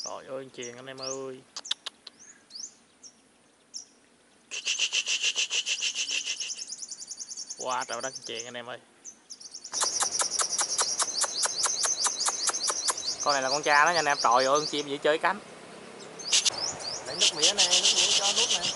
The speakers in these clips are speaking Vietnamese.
Trời ơi chuyền anh em ơi. Quá trời đất chuyền anh em ơi. Con này là con cha đó nha anh em. Trời ơi con chim vậy chơi cánh. Lấy nước mía nè, nước mía cho nút nè.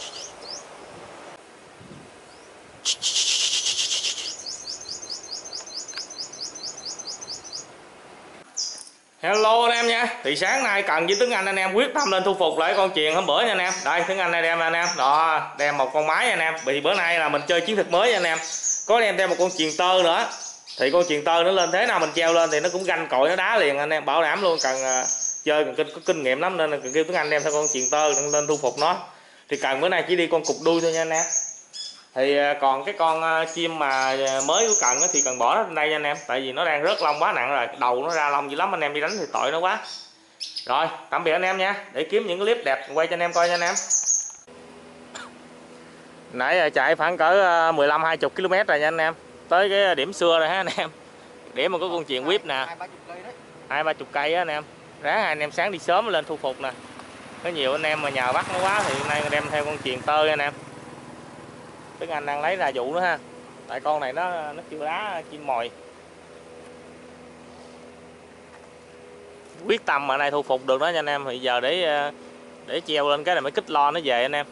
Hello anh em nha. Thì sáng nay Cần với Tuấn Anh em quyết tâm lên thu phục lại con chuyền hôm bữa nha anh em. Đây Tuấn Anh đây đem anh em. Đó, đem một con máy anh em. Vì bữa nay là mình chơi chiến thuật mới nha anh em. Có đem theo một con chuyền tơ nữa. Thì con chuyền tơ nó lên thế nào mình treo lên thì nó cũng ganh cội nó đá liền anh em, bảo đảm luôn. Cần chơi có kinh nghiệm lắm nên cần kêu Tuấn Anh đem theo con chuyền tơ lên thu phục nó. Thì Cần bữa nay chỉ đi con cục đuôi thôi nha anh em. Thì còn cái con chim mà mới của Cần thì Cần bỏ nó lên đây nha anh em, tại vì nó đang rớt lông quá nặng rồi, đầu nó ra lông dữ lắm, anh em đi đánh thì tội nó quá. Rồi tạm biệt anh em nha, để kiếm những cái clip đẹp quay cho anh em coi nha anh em. Nãy chạy khoảng cỡ 15-20 km rồi nha anh em, tới cái điểm xưa rồi ha anh em, điểm mà có con chuyền whip nè, 20-30 cây á anh em. Ráng anh em sáng đi sớm lên thu phục nè, có nhiều anh em mà nhờ bắt nó quá thì hôm nay đem theo con chuyền tơ nha anh em. Tuấn Anh đang lấy ra dụ nữa ha, tại con này nó kêu đá chim mồi. Quyết tâm mà nay thu phục được đó nha anh em. Thì giờ để treo lên cái này mới kích lo nó về anh em.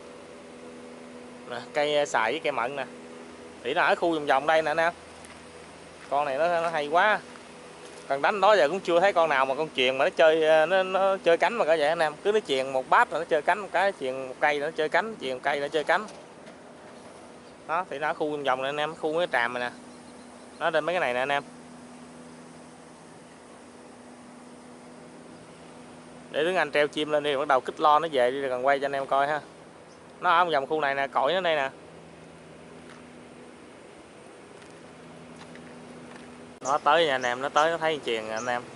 Nè, cây xài với cây mận nè, thì nó ở khu vòng vòng đây nè anh em. Con này nó hay quá, Cần đánh đó giờ cũng chưa thấy con nào mà con chuyền mà nó chơi nó chơi cánh mà cả vậy anh em. Cứ nó chuyền một bát rồi nó chơi cánh một cái, chuyền một cây nó chơi cánh, chuyền một cây nó chơi cánh. Đó thì nó ở khu vòng vòng này anh em, khu cái tràm này nè, nó lên mấy cái này nè anh em. Để Tuấn Anh treo chim lên đi, bắt đầu kích lo nó về đi rồi cần quay cho anh em coi ha. Nó ở vòng khu này nè, cội nó đây nè. Nó tới nha anh em, nó tới nó thấy chuyền anh em.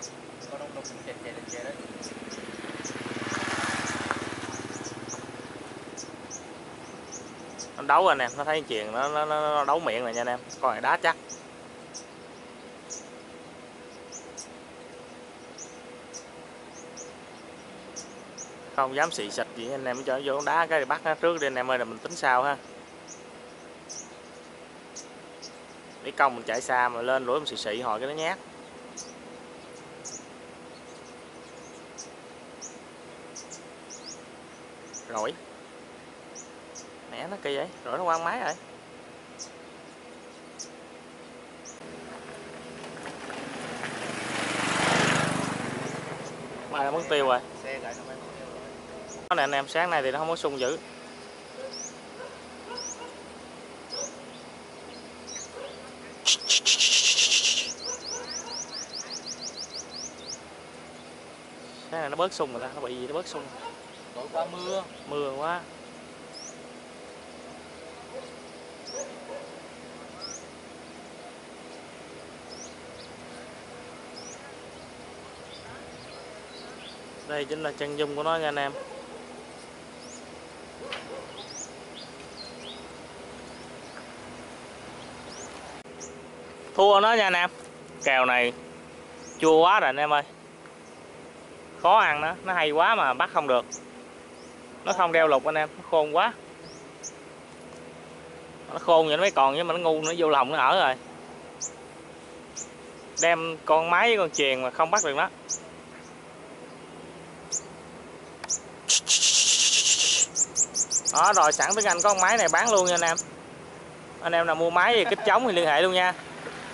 Nó đấu anh em, nó thấy chuyền nó đấu miệng này nha anh em. Con này đá chắc. Không dám xị xịt gì anh em, cho nó vô đá cái bắt nó trước đi anh em ơi, là mình tính sao ha. Để công mình chạy xa mà lên rủi mình xị hồi cái nó nhát. Rồi mẹ nó kỳ vậy, rồi nó quăng máy rồi. Mai là mất tiêu rồi. Nó nè anh em, sáng nay thì nó không có sung dữ. Sáng này nó bớt sung rồi ta, nó bị gì nó bớt sung. Tối qua Mưa quá. Đây chính là chân dung của nó nha anh em. Thua nó nha anh em. Kèo này chua quá rồi anh em ơi. Khó ăn đó, nó hay quá mà bắt không được. Nó không đeo lục anh em, nó khôn quá. Nó khôn vậy nó mới còn, nhưng mà nó ngu nó vô lòng nó ở rồi. Đem con máy với con chuyền mà không bắt được nó. Đó rồi sẵn Tuấn Anh có con máy này bán luôn nha anh em. Anh em nào mua máy thì kích trống thì liên hệ luôn nha.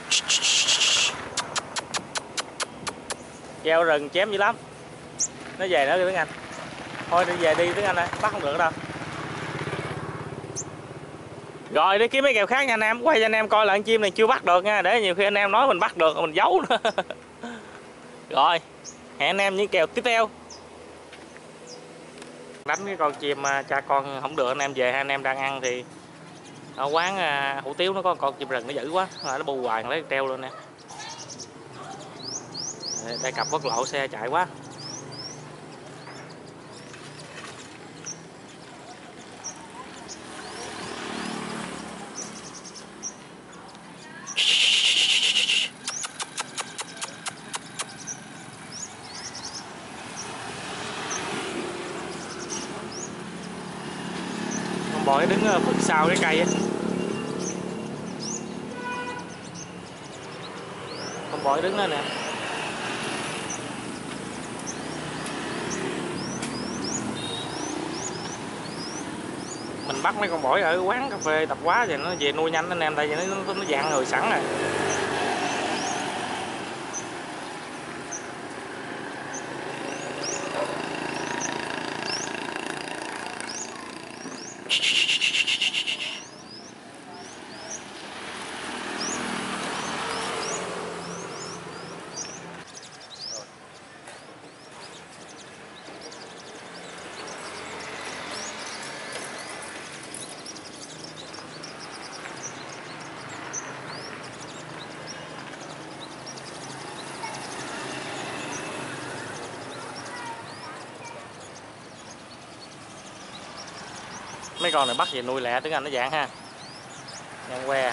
Treo rừng chém dữ lắm. Nó về nữa Tuấn Anh. Thôi đi về đi Tuấn Anh ơi, bắt không được đâu. Rồi đi kiếm mấy kèo khác nha anh em, quay cho anh em coi là con chim này chưa bắt được nha, để nhiều khi anh em nói mình bắt được mình giấu nữa. Rồi hẹn anh em những kèo tiếp theo. Đánh cái con chim cha con không được anh em về, hai anh em đang ăn thì ở quán hủ tiếu nó có con chim rừng nó dữ quá, nó bu hoài lấy treo lên nè. Đây cặp quốc lộ xe chạy quá. bò đứng phật sau cái cây á. Con bò đứng đó nè. Mình bắt mấy con bổi ở quán cà phê tập quá thì nó về nuôi nhanh anh em, tại vì nó dạng người sẵn rồi. Mấy con này bắt về nuôi lẹ tiếng Anh nó dạng ha. Nhăn que.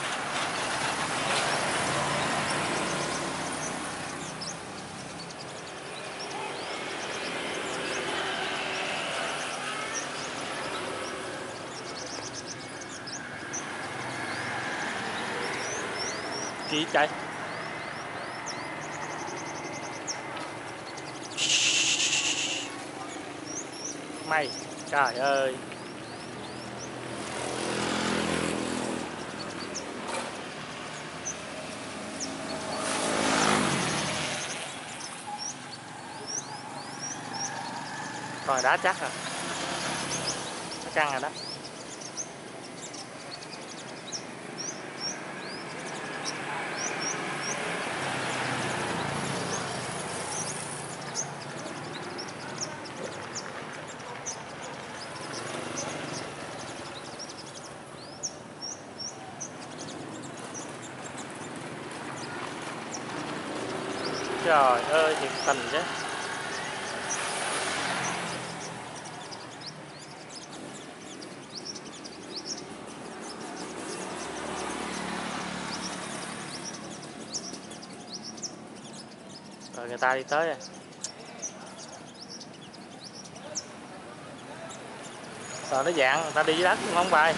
Kì chạy. Mày, trời ơi. Còn đá chắc rồi. Nó căng rồi đó. Trời ơi, nhiệt tình chứ. Rồi người ta đi tới rồi. Rồi nó dạng, người ta đi dưới đất không bay.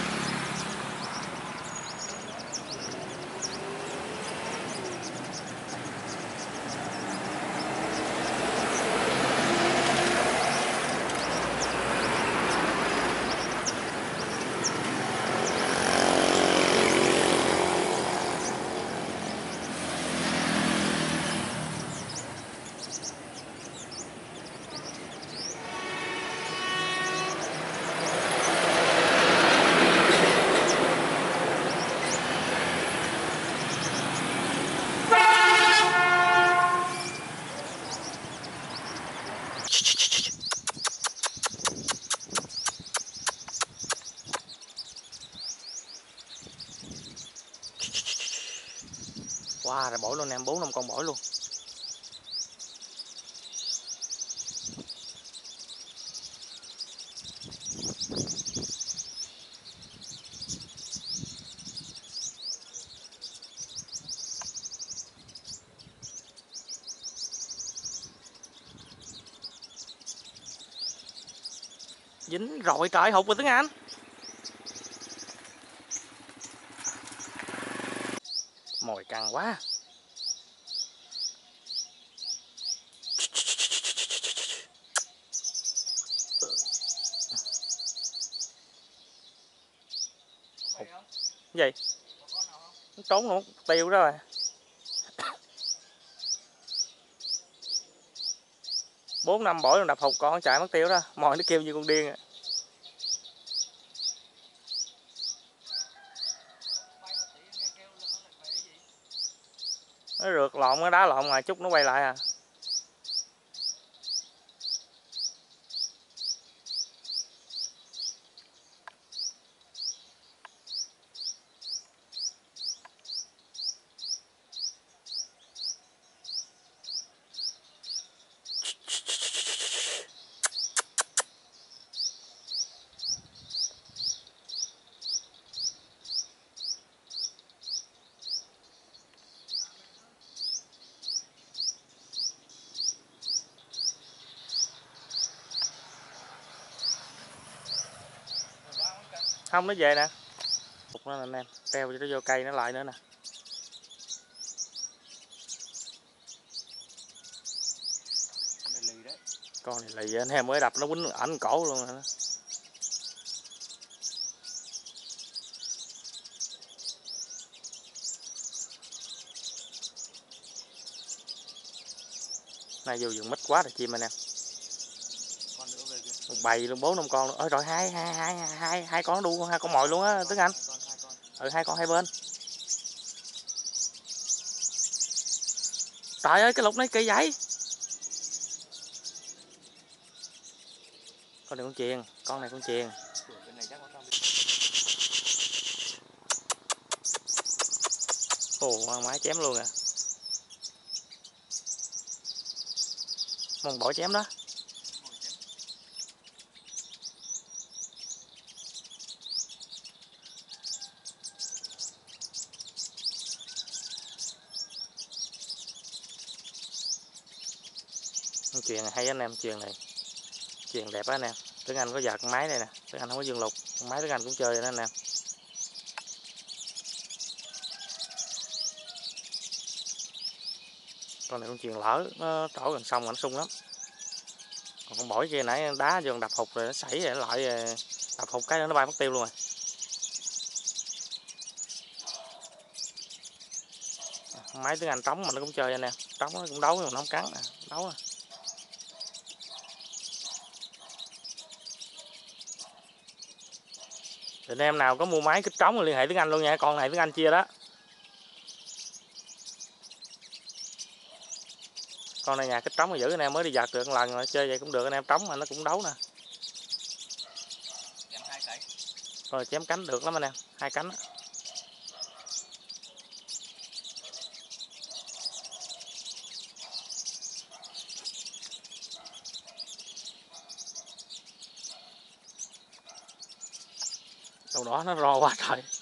Wow, rồi bổi luôn em, 4-5 con bổi luôn. Dính rồi trời, hụt rồi tiếng Anh. Mồi căng quá. Gì? Nó trốn luôn, tiêu đó rồi. Bốn năm bổi đập hụt con chạy mất tiêu đó, mồi nó kêu như con điên à. Nó rượt lộn, nó đá lộn ngoài chút nó quay lại à. Không, nó về nè. Phục nó nè anh em, treo cho nó vô cây nó lại nữa nè. Con này lì anh em, mới đập nó quýnh ảnh cổ luôn rồi đó. Nay vô vườn mít quá rồi chim anh em. Một bầy luôn, 4-5 con luôn. Ôi rồi hai con đu, hai con mồi luôn á Tuấn Anh. Hai con hai bên. Trời ơi cái lục này kỳ vậy. Con này con chuyền, con này con chuyền. Ồ, máy chém luôn à. Mong bỏ chém đó. Con chuyền này hay anh em, chuyền này. Chuyền đẹp á anh em. Tuấn Anh có giật con máy này nè, Tuấn Anh không có dương lục, con máy Tuấn Anh cũng chơi rồi đó anh em. Con này con chuyền lỡ nó trổ gần sông mà nó sung lắm. Còn con bổi kia nãy đá vô đập hụt rồi nó sảy rồi lại đập hụt cái nó bay mất tiêu luôn rồi. Máy Tuấn Anh trống mà nó cũng chơi anh em, trống nó cũng đấu nhưng mà nó không cắn nè, đấu à. Thì anh em nào có mua máy kích trống thì liên hệ Tuấn Anh luôn nha, con này Tuấn Anh chia đó. Con này nhà kích trống mà giữ anh em mới đi giật được một lần rồi, chơi vậy cũng được anh em, trống mà nó cũng đấu nè. Rồi chém cánh được lắm anh em, hai cánh. Đầu đó nó ro quá trời.